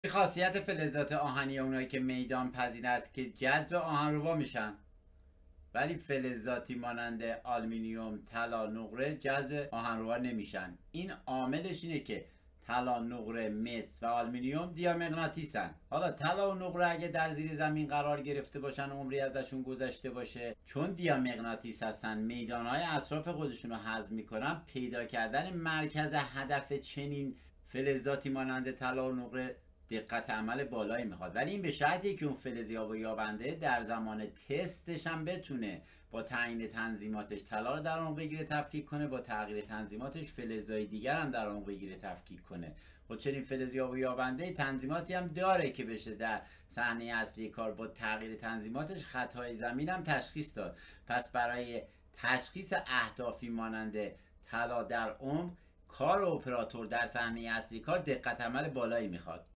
خاصیت فلزات آهنی اونایی که میدان پذیر است که جذب آهنربا میشن، ولی فلزاتی مانند آلومینیوم، طلا، نقره جذب آهنربا نمیشن. این عاملش اینه که طلا، نقره، مس و آلومینیوم دیامغناطیسن. حالا طلا و نقره اگه در زیر زمین قرار گرفته باشن، عمری ازشون گذشته باشه، چون دیامغناطیس هستن، میدانهای اطراف خودشون رو هضم میکنن. پیدا کردن مرکز هدف چنین فلزاتی مانند طلا و نقره دقت عمل بالایی میخواد، ولی این به شرطی که اون فلز یابنده در زمان تستش هم بتونه با تعیین تنظیماتش طلا رو در عمق بگیره تفکیک کنه، با تغییر تنظیماتش فلزهای دیگر هم در عمق بگیره تفکیک کنه. خب چنین فلز یابنده تنظیماتی هم داره که بشه در صحنه اصلی کار با تغییر تنظیماتش خطای زمین هم تشخیص داد. پس برای تشخیص اهدافی مانند طلا در عمق، کار اپراتور در صحنه اصلی کار دقت عمل بالایی میخواد.